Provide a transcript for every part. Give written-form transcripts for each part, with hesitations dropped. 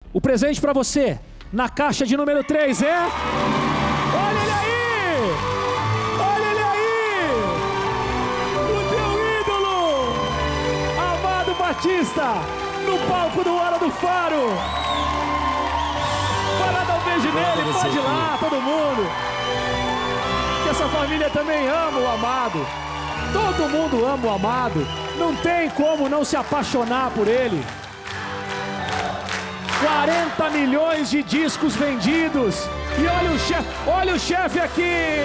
O presente pra você, na caixa de número 3 é... Olha ele aí! Olha ele aí! O teu ídolo! Amado Batista, no palco do Hora do Faro! Vai lá dar um beijo nele, pode ir lá, todo mundo! Que essa família também ama o Amado. Todo mundo ama o Amado. Não tem como não se apaixonar por ele. 40 milhões de discos vendidos. E olha o chefe aqui.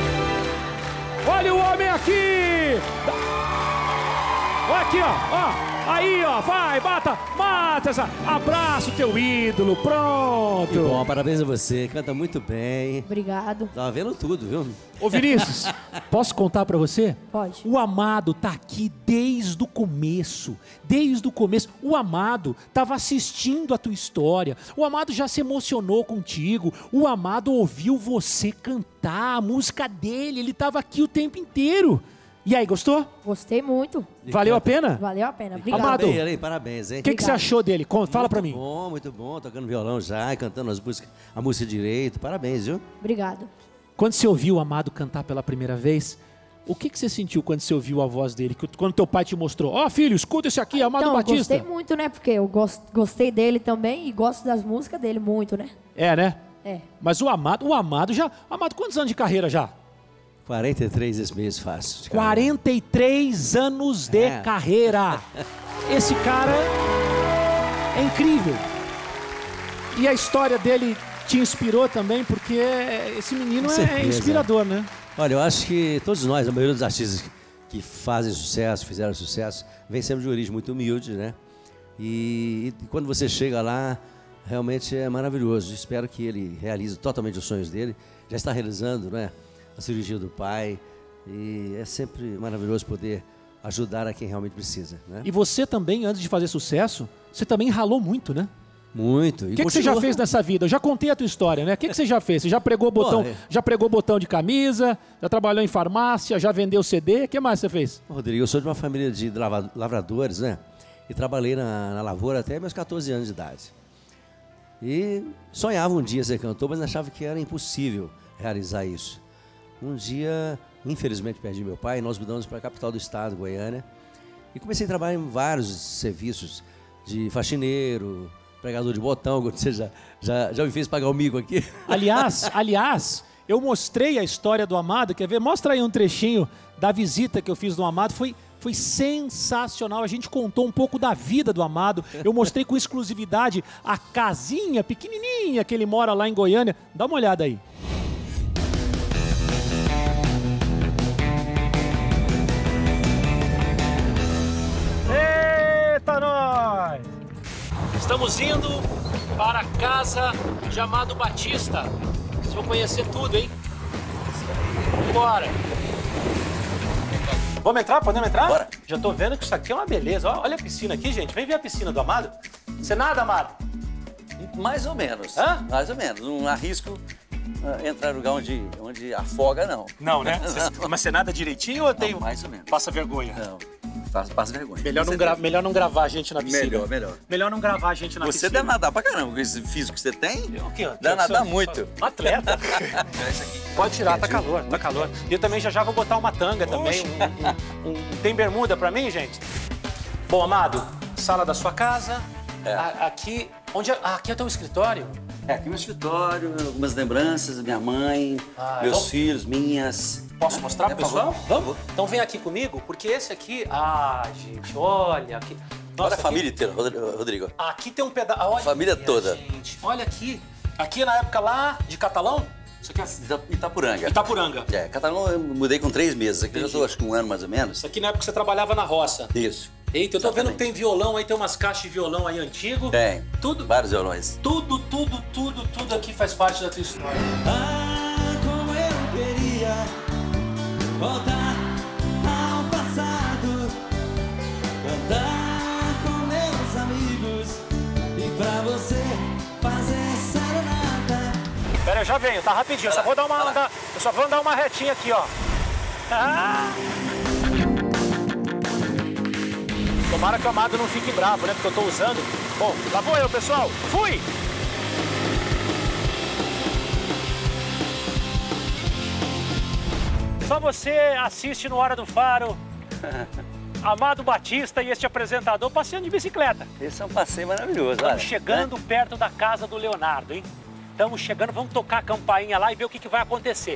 Olha o homem aqui. Olha aqui, ó. Aí, ó, vai, mata essa. Abraça o teu ídolo, pronto. Que bom, parabéns a você, canta muito bem. Obrigado. Tava vendo tudo, viu? Ô Vinícius, posso contar pra você? Pode. O Amado tá aqui desde o começo. Desde o começo. O Amado tava assistindo a tua história. O Amado já se emocionou contigo. O Amado ouviu você cantar a música dele. Ele tava aqui o tempo inteiro. E aí, gostou? Gostei muito. Valeu a pena? Valeu a pena. Obrigado. Amado, parabéns, hein? O que você achou dele? Fala pra mim. Muito bom, tocando violão já, cantando a música direito. Parabéns, viu? Obrigado. Quando você ouviu o Amado cantar pela primeira vez, o que você sentiu quando você ouviu a voz dele? Quando teu pai te mostrou, ó filho, escuta esse aqui, Amado Batista. Gostei muito, né? Porque eu gostei dele também e gosto das músicas dele muito, né? É, né? É. Mas o Amado já... Amado, quantos anos de carreira já? 43 esse mês fácil. 43 anos de carreira. Esse cara é incrível. E a história dele te inspirou também, porque esse menino é inspirador, né? Olha, eu acho que todos nós, a maioria dos artistas que fazem sucesso, fizeram sucesso, vem sempre de origem muito humilde, né? E quando você chega lá, realmente é maravilhoso. Espero que ele realize totalmente os sonhos dele. Já está realizando, né? A cirurgia do pai, e é sempre maravilhoso poder ajudar a quem realmente precisa, né? E você também, antes de fazer sucesso, você também ralou muito, né? Muito. O que você já fez nessa vida? Eu já contei a tua história, né? O que você já fez? Você já pregou botão, já pregou botão de camisa, já trabalhou em farmácia, já vendeu CD, o que mais você fez? Rodrigo, eu sou de uma família de lavradores, né? E trabalhei na lavoura até meus 14 anos de idade. E sonhava um dia ser cantor, mas achava que era impossível realizar isso. Um dia, infelizmente, perdi meu pai e nós mudamos para a capital do estado, Goiânia. E comecei a trabalhar em vários serviços de faxineiro, pregador de botão, você já me fez pagar o mico aqui. Aliás, eu mostrei a história do Amado, quer ver? Mostra aí um trechinho da visita que eu fiz no Amado, foi sensacional, a gente contou um pouco da vida do Amado, eu mostrei com exclusividade a casinha pequenininha que ele mora lá em Goiânia, dá uma olhada aí. Eita nós! Estamos indo para a casa de Amado Batista. Vocês vão conhecer tudo, hein? Bora! Vamos entrar? Podemos entrar? Bora! Já tô vendo que isso aqui é uma beleza. Olha a piscina aqui, gente. Vem ver a piscina do Amado. Você nada, Amado? Mais ou menos. Hã? Mais ou menos. Não arrisco entrar no lugar onde afoga, não. Não, né? Mas você nada direitinho ou tem... mais ou menos. Passa vergonha? Não. Passa vergonha. Melhor não gravar a gente na piscina. Melhor. Melhor não gravar a gente na piscina. Você deve nadar pra caramba, com esse físico que você tem. O quê? Deve nadar muito. Atleta. Pode tirar, tá calor, tá calor. E eu também já vou botar uma tanga também. Tem bermuda pra mim, gente? Bom, Amado, sala da sua casa. É. Aqui é o teu escritório? Aqui no escritório, algumas lembranças, minha mãe, meus filhos, minhas. Posso mostrar pro pessoal? Vamos? Então vem aqui comigo, porque esse aqui... gente, olha aqui. Olha a família inteira, Rodrigo. Aqui tem um pedaço... A família toda. Gente, olha aqui. Aqui na época lá de Catalão. Isso aqui é... Itapuranga. Itapuranga. Catalão eu mudei com 3 meses. Aqui eu já estou, acho que 1 ano mais ou menos. Isso aqui na época que você trabalhava na roça. Isso. Eita, eu tô vendo que tem violão aí, tem umas caixas de violão aí antigo. Tem. Tudo. Vários violões. Tudo aqui faz parte da tua história. Como eu queria voltar ao passado, cantar com meus amigos e pra você fazer serenata. Pera, eu já venho, tá rapidinho. Eu só vou dar uma retinha aqui, ó. Tomara que o Amado não fique bravo, né? Porque eu tô usando Bom, lá vou eu, pessoal. Fui! Só você assiste no Hora do Faro. Amado Batista e este apresentador passeando de bicicleta. Esse é um passeio maravilhoso. Estamos chegando perto da casa do Leonardo, hein? Estamos chegando, vamos tocar a campainha lá e ver o que vai acontecer.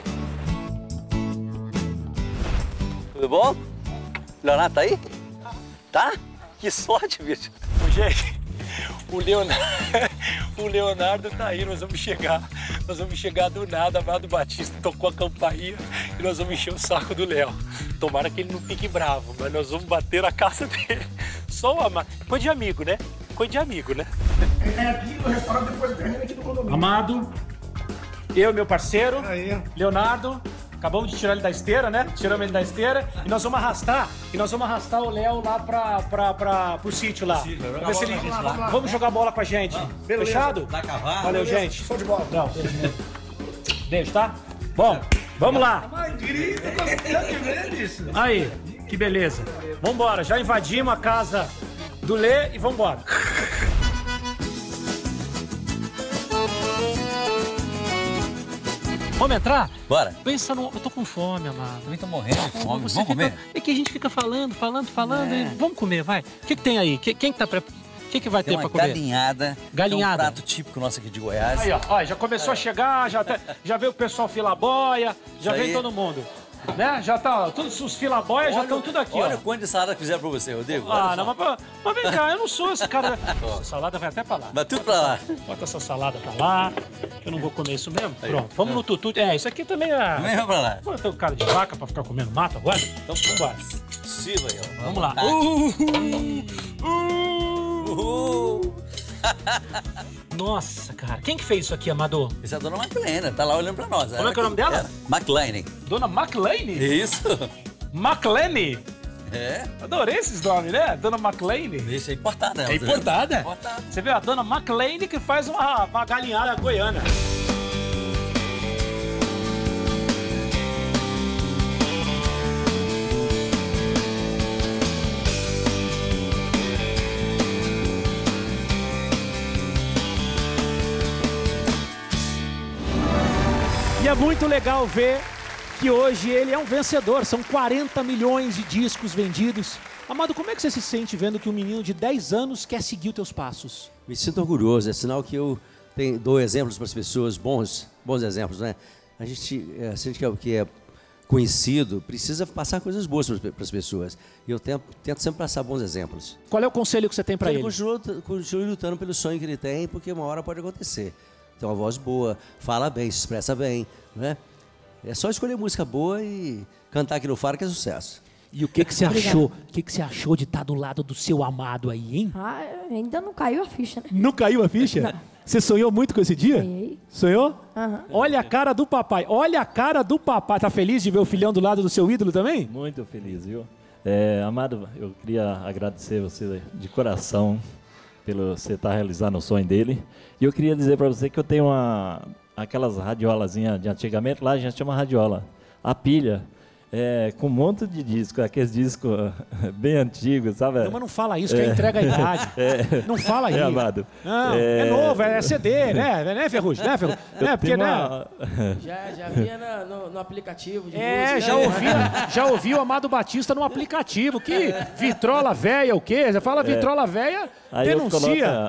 Tudo bom? Leonardo tá aí? Tá? Que sorte, bicho. Gente, o Leonardo tá aí, nós vamos chegar do nada, Amado Batista tocou a campainha e nós vamos encher o saco do Léo. Tomara que ele não fique bravo, mas nós vamos bater na casa dele. Só o Amado. Coisa de amigo, né? Coisa de amigo, né? É aqui no restaurante, depois termina aqui do condomínio. Amado, eu, meu parceiro, Aí. Leonardo, acabamos de tirar ele da esteira, né? Tiramos ele da esteira e nós vamos arrastar o Léo lá pro sítio lá. Vamos ver se ele... Vamos jogar bola com a gente. Beleza. Fechado? Dá cavalo. Valeu, gente. Show de bola. Não, beijo, tá? Bom, vamos lá. Mas grita, gostando de ver isso. Aí, que beleza. Vambora, já invadimos a casa do Lê e vambora. Vamos entrar? Bora. Pensa no... Eu tô com fome, Amado. Também tô morrendo de fome. Você Vamos comer? É que a gente fica falando. E vamos comer, vai. O que tem aí? Quem que tá preparado? O que vai Tem ter pra uma comer? galinhada. Galinhada. É um prato típico nosso aqui de Goiás. Aí, ó, já começou a chegar, já veio o pessoal filaboia, já Isso veio aí. todo mundo. Né? Já tá, ó, todos os filaboias já estão tudo aqui, Olha ó. o quanto de salada que fizeram pra você, Rodrigo. Ah, Olha não, só. mas vem cá, eu não sou esse cara. Essa salada vai até pra lá. Mas tudo pra lá. Bota essa salada pra lá, que eu não vou comer isso mesmo. Pronto, vamos no tutu. É, isso aqui também é... Também vai pra lá. Pô, eu tenho cara de vaca pra ficar comendo mato agora? Então vambora. Sirva aí, ó. Vamos lá. Nossa, cara. Quem que fez isso aqui, Amador? Essa é a dona McLean, tá lá olhando pra nós. Como é que é o nome dela? McLean. Dona McLean? Isso. McLean? É. Adorei esses nomes, né? Dona McLean. Deixa aí importada. É importada? Importada. Você vê a Dona McLean que faz uma galinhada goiana. E é muito legal ver que hoje ele é um vencedor. São 40 milhões de discos vendidos. Amado, como é que você se sente vendo que um menino de 10 anos quer seguir os teus passos? Me sinto orgulhoso, é sinal que eu dou exemplos para as pessoas, bons exemplos, né? A gente que é conhecido precisa passar coisas boas para as pessoas. E eu tento sempre passar bons exemplos. Qual é o conselho que você tem para ele? Continue lutando pelo sonho que ele tem, porque uma hora pode acontecer. Tem uma voz boa, fala bem, se expressa bem, né? É só escolher música boa e cantar aqui no Faro que é sucesso. E o que você achou? O que você achou de estar do lado do seu amado aí, hein? Ah, ainda não caiu a ficha, né? Não caiu a ficha? Não. Você sonhou muito com esse dia? Sonhei. Sonhou? Aham. Olha a cara do papai. Olha a cara do papai. Tá feliz de ver o filhão do lado do seu ídolo também? Muito feliz, viu? Amado, eu queria agradecer você de coração pelo você estar realizando o sonho dele. E eu queria dizer para você que eu tenho aquelas radiolazinhas de antigamente, lá a gente chama radiola. A pilha, com um monte de disco, aqueles discos bem antigos, sabe? Não, mas não fala isso, que entrega a idade. Não fala isso. Amado. Não, é novo, é CD, né, Ferrugem? Né, Ferrugem? Porque, né? Já via no aplicativo de música. Já ouvi o Amado Batista no aplicativo. Que vitrola velha, o quê? Você fala vitrola velha, aí denuncia.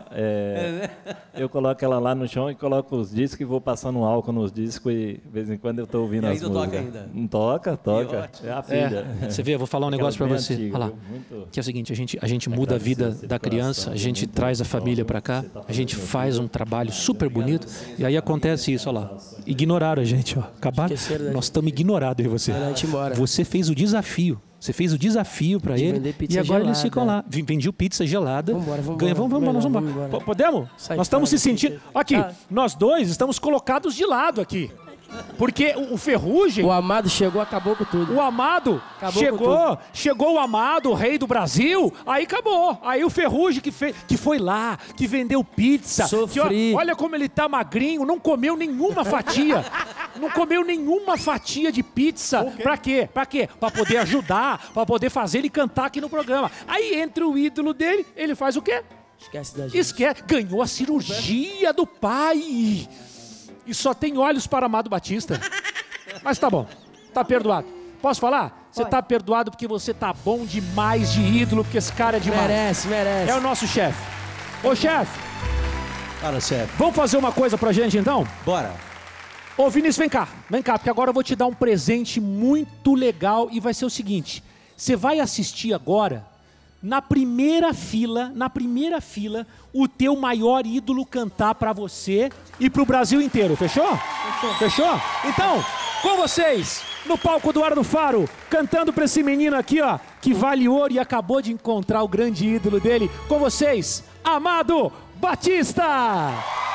Eu coloco ela lá no chão e coloco os discos e vou passando um álcool nos discos e de vez em quando eu tô ouvindo as músicas. Toca ainda? Não toca. É a filha. Você vê, eu vou falar um negócio pra Aquela você. bem antiga, Olha lá. viu? Muito- Que é o seguinte, a gente muda a vida da criança, a gente traz a família pra cá, a gente faz um trabalho super bonito e aí acontece isso, olha lá. Ignoraram a gente, ó. Acabaram. Esqueceram da Nós estamos ignorados em você. Mandaram a gente embora. Você fez o desafio. Você fez o desafio pra De ele vender pizza e agora eles gelada. ficam lá. Vendiu pizza gelada. Vambora, Ganha, vamos embora. Podemos? Sai Nós estamos fora se daqui. sentindo... Aqui, nós dois estamos colocados de lado aqui. Porque o Ferrugem... O Amado chegou, acabou com tudo. O Amado Acabou com chegou o Amado, o rei do Brasil, aí acabou. Aí o Ferrugem que foi lá, que vendeu pizza. Sofri. Que, olha como ele tá magrinho, não comeu nenhuma fatia. Não comeu nenhuma fatia de pizza. Pra quê? Pra poder ajudar, pra poder fazer ele cantar aqui no programa. Aí entra o ídolo dele, ele faz o quê? Esquece da gente. Esquece. Ganhou a cirurgia do pai. E só tem olhos para Amado Batista. Mas tá bom. Tá perdoado. Posso falar? Você tá perdoado porque você tá bom demais de ídolo, porque esse cara é demais. Merece, merece. É o nosso chefe. Ô, chefe. Fala, chefe. Vamos fazer uma coisa pra gente, então? Bora. Ô, Vinícius, vem cá, porque agora eu vou te dar um presente muito legal e vai ser o seguinte, você vai assistir agora, na primeira fila, o teu maior ídolo cantar pra você e pro Brasil inteiro, fechou? Fechou? Então, com vocês, no palco do Ar do Faro, cantando pra esse menino aqui, ó, que vale ouro e acabou de encontrar o grande ídolo dele, com vocês, Amado Batista!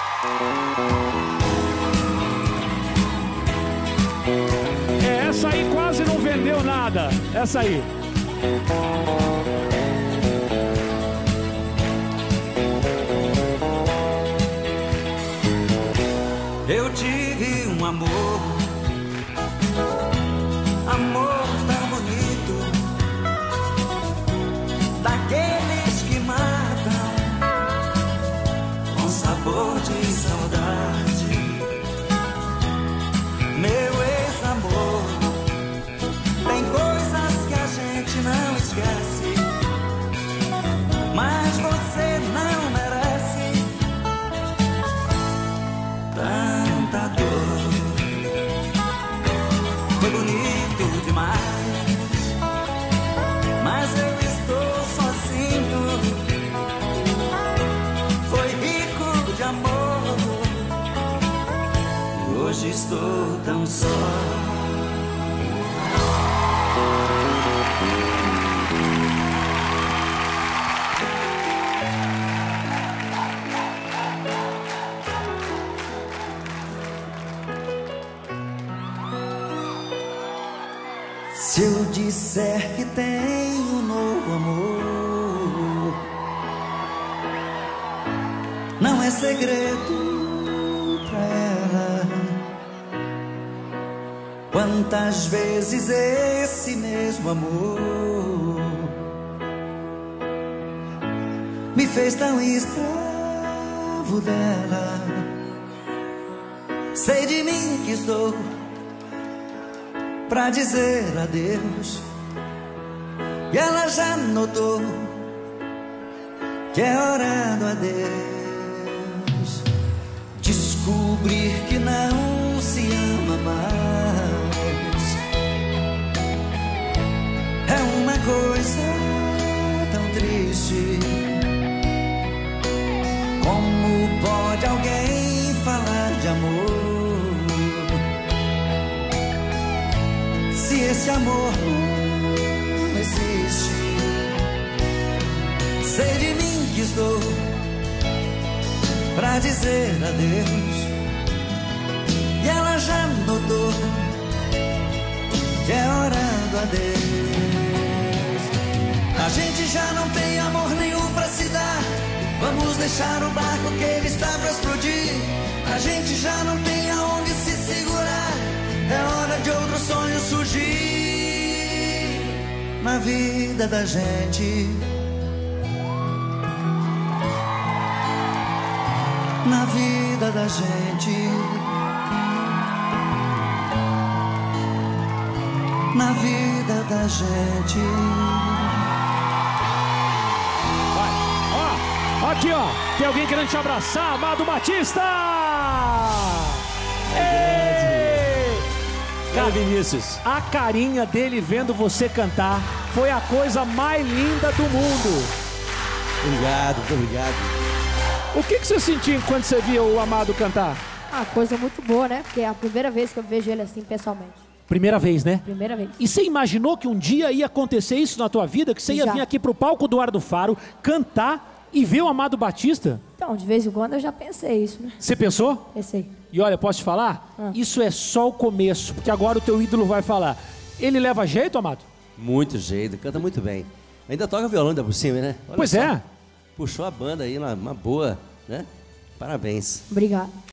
Essa aí quase não vendeu nada. Essa aí. Eu tive um amor tão bonito, daqueles que matam com sabor de saudade. Meu ex-amor, tem coisas que a gente não esquece, mas você não merece tanta dor. Foi bonito demais, mas eu estou sozinho. Foi rico de amor, hoje estou tão só. Se eu disser que tenho um novo amor, não é segredo pra ela. Quantas vezes esse mesmo amor me fez tão escravo dela. Sei de mim que estou pra dizer adeus, e ela já notou que é hora do adeus. Descobrir que não se ama mais é uma coisa tão triste. Como pode alguém falar de amor se esse amor não existe? Sei de mim que estou pra dizer adeus, e ela já notou que é hora do adeus. A gente já não tem amor nenhum pra se dar, vamos deixar o barco que ele está pra explodir. A gente já não tem aonde se segurar, é hora de outro sonho surgir na vida da gente, na vida da gente, na vida da gente. Ó, aqui ó, tem alguém querendo te abraçar, Amado Batista! Cara, Vinícius, a carinha dele vendo você cantar foi a coisa mais linda do mundo. obrigado, muito obrigado. O que você sentiu quando você viu o Amado cantar? Ah, coisa muito boa, né? Porque é a primeira vez que eu vejo ele assim pessoalmente. Primeira vez, né? Primeira vez. E você imaginou que um dia ia acontecer isso na tua vida? Que você ia Já. vir aqui pro palco do Ar do Faro, cantar e ver o Amado Batista? Então, de vez em quando eu já pensei isso, né? Você pensou? Pensei. E olha, posso te falar? Isso é só o começo, porque agora o teu ídolo vai falar. Ele leva jeito, Amado? Muito jeito, canta muito bem. Ainda toca violão ainda por cima, né? Olha Pois só. é. Puxou a banda aí, uma boa, né? Parabéns. Obrigado.